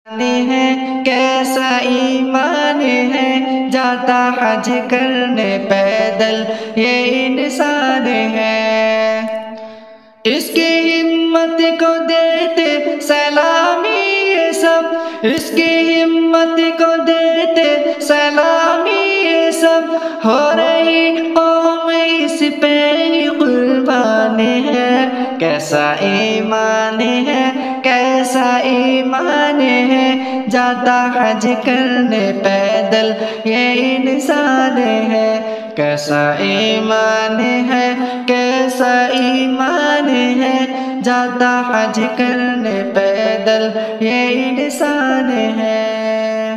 ہے کیسا ایمان ہے جاتا حج کرنے پیدل یہ انسان ہے، اس کی ہمت کو دیتے سلامی یہ سب، اس کی ہمت کو دیتے سلامی یہ سب، ہو رہی قوم اس پہ قربان ہے، کیسا ایمان ہے کیسا ایمان ہے جاتا حج کرنے پیدل یہ انسان ہے، کیسا ایمان ہے کیسا ایمان ہے جاتا حج کرنے پیدل یہ انسان ہے،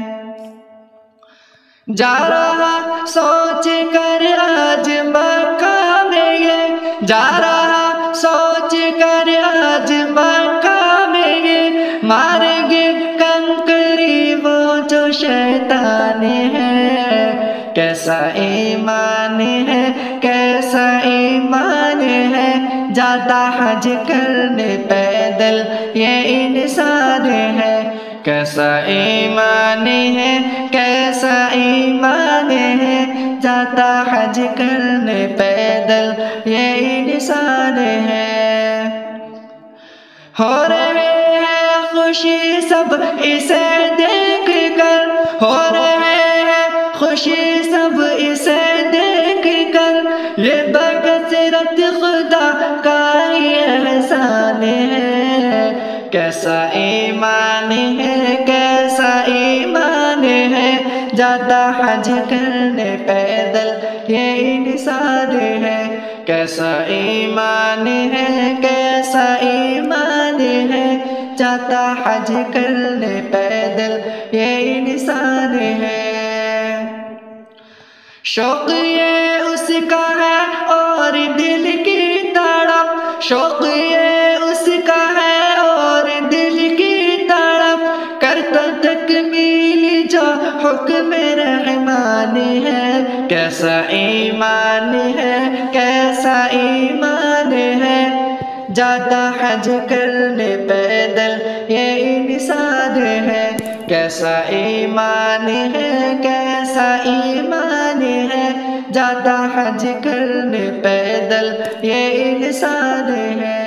جا رہا سوچ کر آج مکہ میں یہ، جا رہا سوچ کر آج مکہ میں یہ، ماریں گے کنکری وہ جو شیطان ہے، کیسا ایمان ہے کیسا ایمان ہے جاتا حج کرنے پیدل یہ انسان ہے، کیسا ایمان ہے کیسا ایمان ہے جاتا حج کرنے پیدل یہ انسان ہے، ہو رہے ہیں خوشی سب اسے دیکھ کر، ہو رہے ہیں خوشی سب اسے دیکھ کر، یہ بکثرت خدا کا ہی احسان ہے، کیسا ایمان ہے کیسا ایمان ہے جاتا حج کرنے پیدل یہ انسان ہے، کیسا ایمان ہے کیسا ایمان ہے جاتا حج کرنے پیدل یہ انسان ہے، شوق یہ اس کا ہے اور دل کی تڑپ، شوق یہ اس کا ہے اور دل کی تڑپ، کرتا تکمیل جو حکم رحمان ہے، کیسا ایمان ہے کیسا ایمان ہے جاتا حج کرنے پیدل یہ انسان ہے، کیسا ایمان ہے کیسا ایمان ہے جاتا حج کرنے پیدل یہ انسان ہے۔